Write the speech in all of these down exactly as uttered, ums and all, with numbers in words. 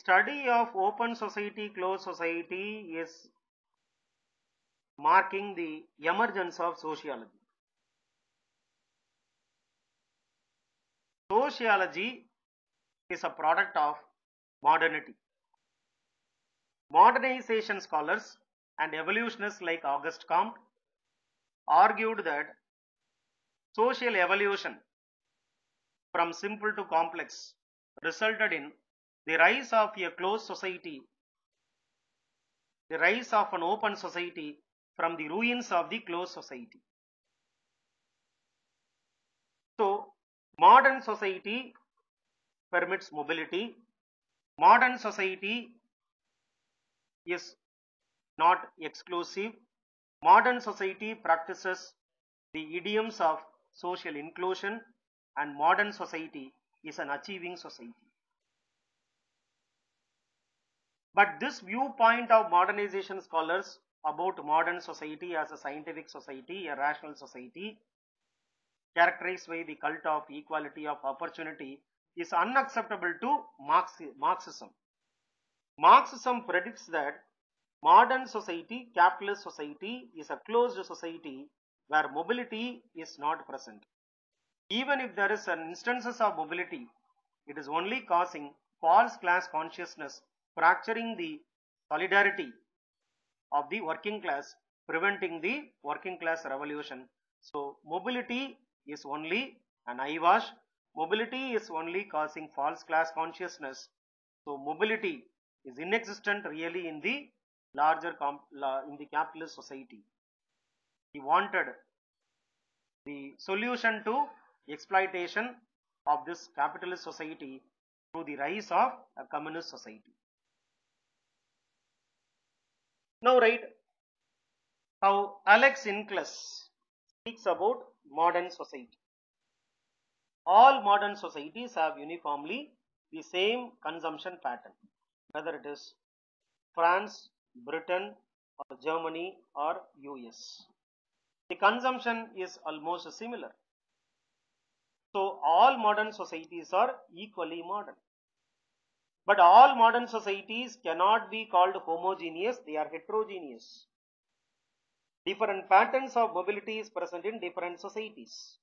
study of open society, closed society is marking the emergence of sociology. Sociology is a product of modernity. Modernization scholars and evolutionists like Auguste Comte argued that social evolution from simple to complex resulted in the rise of a closed society, the rise of an open society from the ruins of the closed society. So, modern society permits mobility. Modern society is not exclusive. Modern society practices the idioms of social inclusion, and modern society is an achieving society. But this viewpoint of modernization scholars about modern society as a scientific society, a rational society, characterized by the cult of equality of opportunity, is unacceptable to Marxism. Marxism predicts that modern society, capitalist society, is a closed society where mobility is not present. Even if there is an instances of mobility, it is only causing false class consciousness, fracturing the solidarity of the working class, preventing the working class revolution. So, mobility is only an eyewash. Mobility is only causing false class consciousness. So, mobility is inexistent really in the larger in the capitalist society. He wanted the solution to exploitation of this capitalist society through the rise of a communist society. Now write how Alex Inclus speaks about modern society. All modern societies have uniformly the same consumption pattern, whether it is France, Britain, or Germany, or U S. The consumption is almost similar. So, all modern societies are equally modern. But all modern societies cannot be called homogeneous, they are heterogeneous. Different patterns of mobility is present in different societies.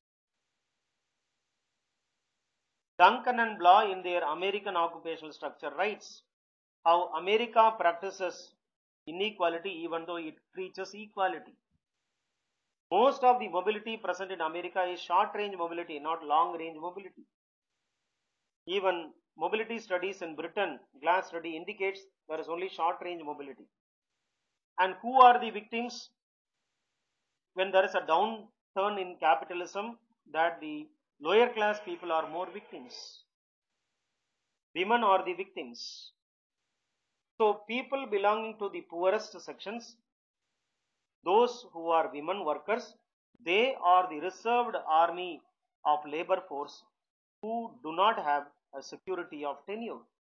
Duncan and Blau in their American occupational structure writes how America practices inequality even though it preaches equality. Most of the mobility present in America is short range mobility, not long range mobility. Even mobility studies in Britain, Glass study indicates there is only short range mobility. And who are the victims? When there is a downturn in capitalism, that the lower class people are more victims. Women are the victims. So people belonging to the poorest sections, those who are women workers, they are the reserved army of labor force who do not have a security of tenure.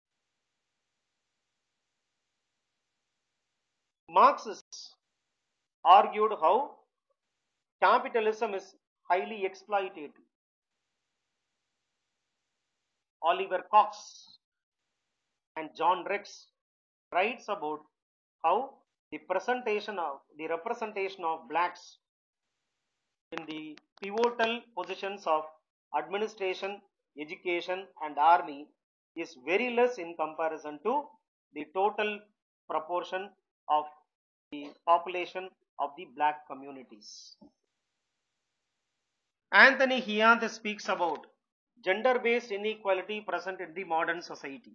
Marxists argued how capitalism is highly exploitative. Oliver Cox and John Rex writes about how the presentation of the representation of blacks in the pivotal positions of administration, education, and army is very less in comparison to the total proportion of the population of the black communities. Anthony Heath speaks about gender-based inequality present in the modern society.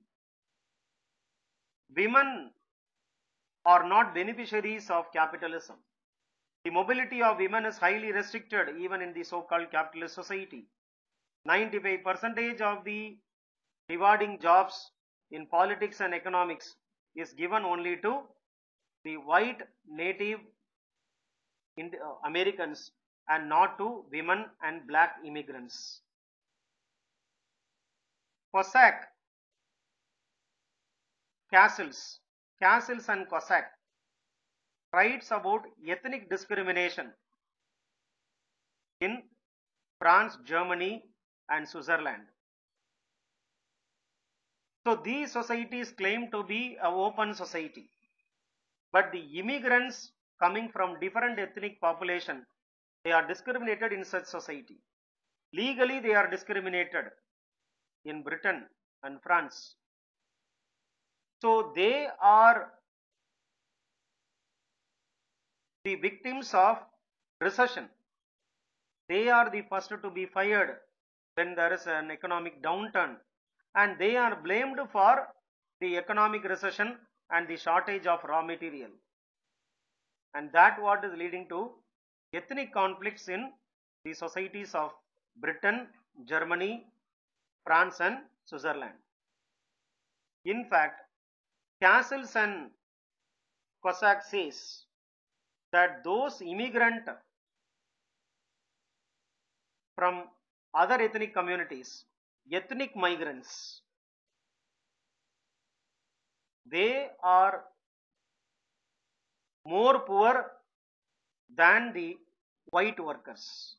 Women are not beneficiaries of capitalism. The mobility of women is highly restricted even in the so-called capitalist society. ninety-five percent of the rewarding jobs in politics and economics is given only to the white native Americans and not to women and black immigrants. Cossack, Castles, Castles and Cossack writes about ethnic discrimination in France, Germany, and Switzerland. So these societies claim to be an open society, but the immigrants coming from different ethnic population, they are discriminated in such society. Legally they are discriminated in Britain and France. So they are the victims of recession. They are the first to be fired when there is an economic downturn, and they are blamed for the economic recession and the shortage of raw material, and that what is leading to ethnic conflicts in the societies of Britain, Germany, France and Switzerland. In fact, Castles and Cossack says that those immigrant from other ethnic communities, ethnic migrants, they are more poor than the white workers.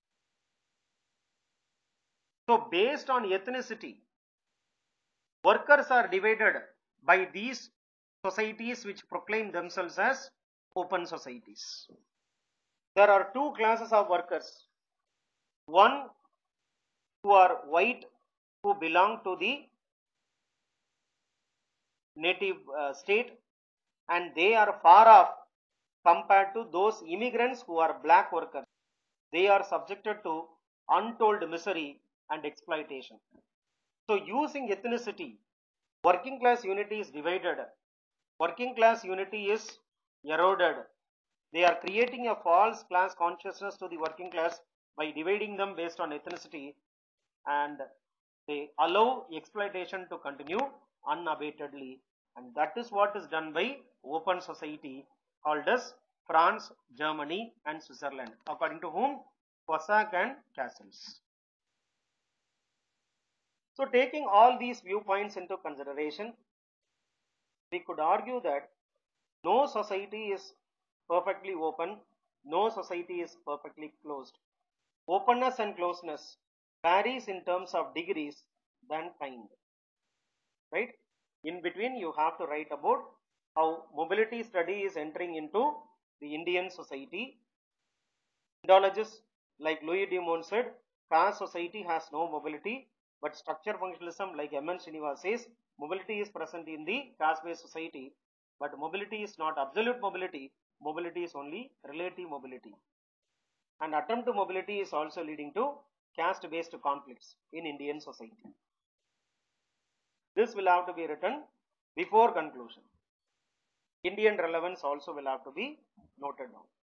So based on ethnicity, workers are divided by these societies which proclaim themselves as open societies. There are two classes of workers. One who are white, who belong to the native uh, state, and they are far off compared to those immigrants who are black workers. They are subjected to untold misery and exploitation. So using ethnicity, working class unity is divided. Working class unity is eroded. They are creating a false class consciousness to the working class by dividing them based on ethnicity, and they allow exploitation to continue unabatedly, and that is what is done by open society called as France, Germany and Switzerland, according to whom? Cossack and Castles. So taking all these viewpoints into consideration, we could argue that no society is perfectly open, no society is perfectly closed. Openness and closeness varies in terms of degrees than kind, right? In between you have to write about how mobility study is entering into the Indian society. Indologists like Louis de Monts said, caste society has no mobility, but structure functionalism like M N Srinivas says, mobility is present in the caste-based society, but mobility is not absolute mobility, mobility is only relative mobility. And attempt to mobility is also leading to caste-based conflicts in Indian society. This will have to be written before conclusion. Indian relevance also will have to be noted down.